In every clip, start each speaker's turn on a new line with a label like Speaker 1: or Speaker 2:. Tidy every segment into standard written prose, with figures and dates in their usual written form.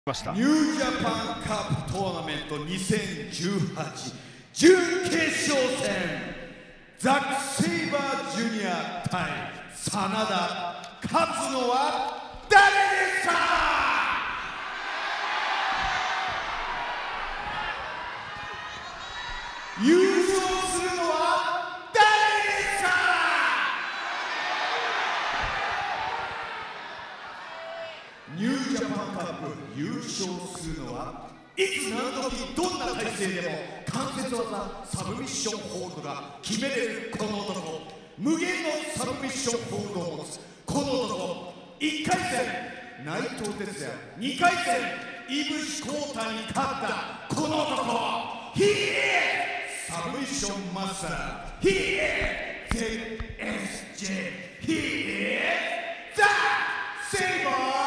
Speaker 1: ました。
Speaker 2: ニュージャパンカップトーナメント2018準決勝戦、ザック・セイバージュニア対真田、勝つのは誰ですか？優勝するのは誰ですか？ニュージャパンカップ優勝するのはいつ何時どんな体勢でも関節技サブミッションホールドが決めれるこの男、無限のサブミッションホールドを持つこの男、1回戦内藤哲也、2回戦井伏浩太に勝ったこの男、He is サブミッションマスター、He is ZSJ、He is The Saber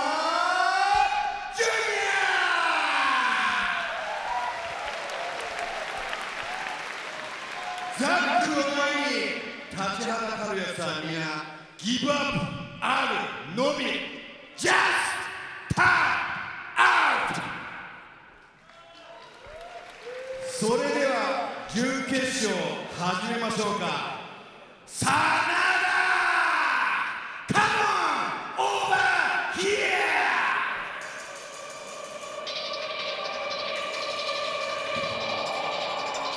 Speaker 2: ザックの前に立ちはだかるやつはみんなギブアップあるのみ、ジャストタイムアウト。それでは準決勝始めましょうか。